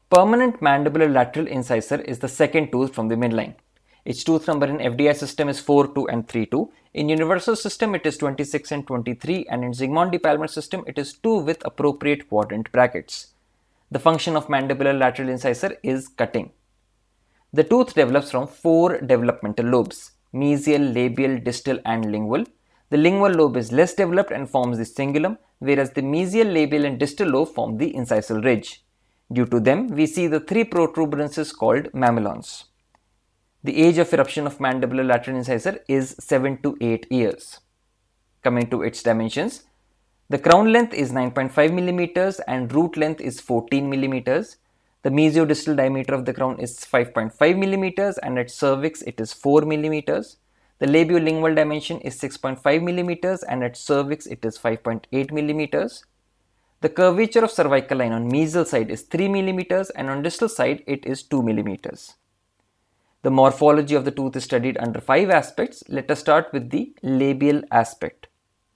Permanent mandibular lateral incisor is the second tooth from the midline. Its tooth number in FDI system is 42 and 32. In universal system it is 26 and 23, and in Zsigmond-Palmer system it is 2 with appropriate quadrant brackets. The function of mandibular lateral incisor is cutting. The tooth develops from 4 developmental lobes: mesial, labial, distal and lingual. The lingual lobe is less developed and forms the cingulum, whereas the mesial, labial and distal lobe form the incisal ridge. Due to them, we see the 3 protuberances called mamelons. The age of eruption of mandibular lateral incisor is 7 to 8 years. Coming to its dimensions, the crown length is 9.5 mm and root length is 14 mm. The mesiodistal diameter of the crown is 5.5 mm and at cervix it is 4 mm. The labiolingual dimension is 6.5 mm and at cervix it is 5.8 mm. The curvature of cervical line on mesial side is 3 mm and on distal side it is 2 mm. The morphology of the tooth is studied under 5 aspects. Let us start with the labial aspect.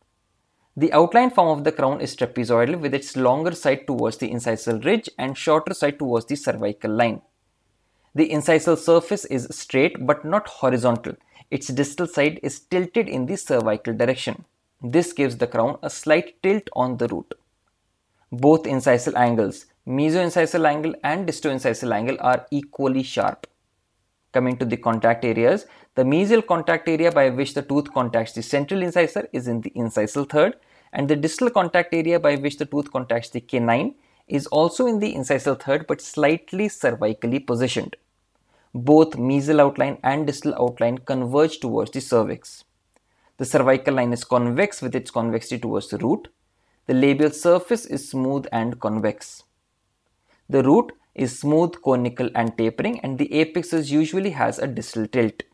The outline form of the crown is trapezoidal with its longer side towards the incisal ridge and shorter side towards the cervical line. The incisal surface is straight but not horizontal. Its distal side is tilted in the cervical direction. This gives the crown a slight tilt on the root. Both incisal angles, mesioincisal angle and distoincisal angle, are equally sharp. Coming to the contact areas, the mesial contact area by which the tooth contacts the central incisor is in the incisal third, and the distal contact area by which the tooth contacts the canine is also in the incisal third but slightly cervically positioned. Both mesial outline and distal outline converge towards the cervix. The cervical line is convex with its convexity towards the root. The labial surface is smooth and convex. The root is smooth, conical and tapering, and the apex usually has a distal tilt.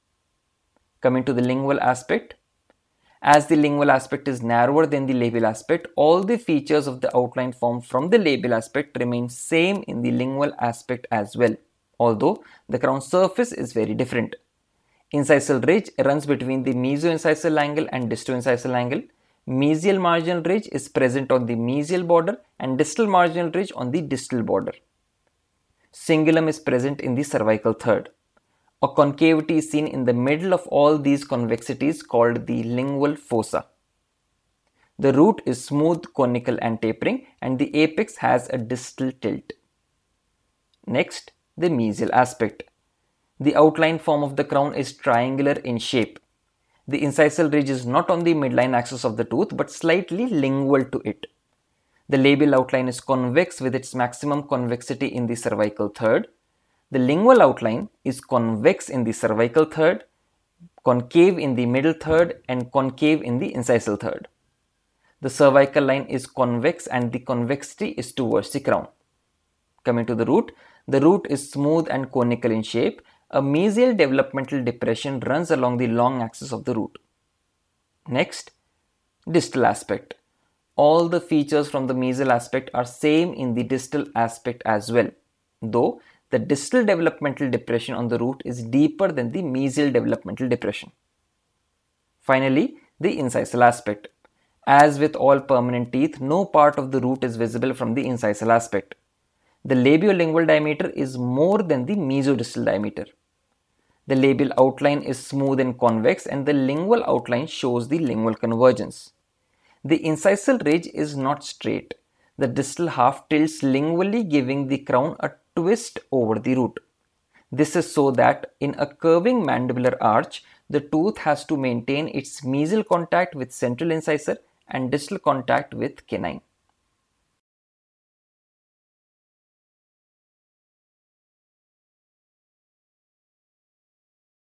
Coming to the lingual aspect. As the lingual aspect is narrower than the labial aspect, all the features of the outline formed from the labial aspect remain same in the lingual aspect as well, although the crown surface is very different. Incisal ridge runs between the mesioincisal angle and distoincisal angle. Mesial marginal ridge is present on the mesial border and distal marginal ridge on the distal border. Cingulum is present in the cervical third. A concavity is seen in the middle of all these convexities called the lingual fossa. The root is smooth, conical and tapering, and the apex has a distal tilt. Next, the mesial aspect. The outline form of the crown is triangular in shape. The incisal ridge is not on the midline axis of the tooth but slightly lingual to it. The labial outline is convex with its maximum convexity in the cervical third. The lingual outline is convex in the cervical third, concave in the middle third and concave in the incisal third. The cervical line is convex and the convexity is towards the crown. Coming to the root is smooth and conical in shape. A mesial developmental depression runs along the long axis of the root. Next, distal aspect. All the features from the mesial aspect are same in the distal aspect as well, though the distal developmental depression on the root is deeper than the mesial developmental depression. Finally, the incisal aspect. As with all permanent teeth, no part of the root is visible from the incisal aspect. The labiolingual diameter is more than the mesiodistal diameter. The labial outline is smooth and convex, and the lingual outline shows the lingual convergence. The incisal ridge is not straight. The distal half tilts lingually, giving the crown a twist over the root. This is so that in a curving mandibular arch, the tooth has to maintain its mesial contact with central incisor and distal contact with canine.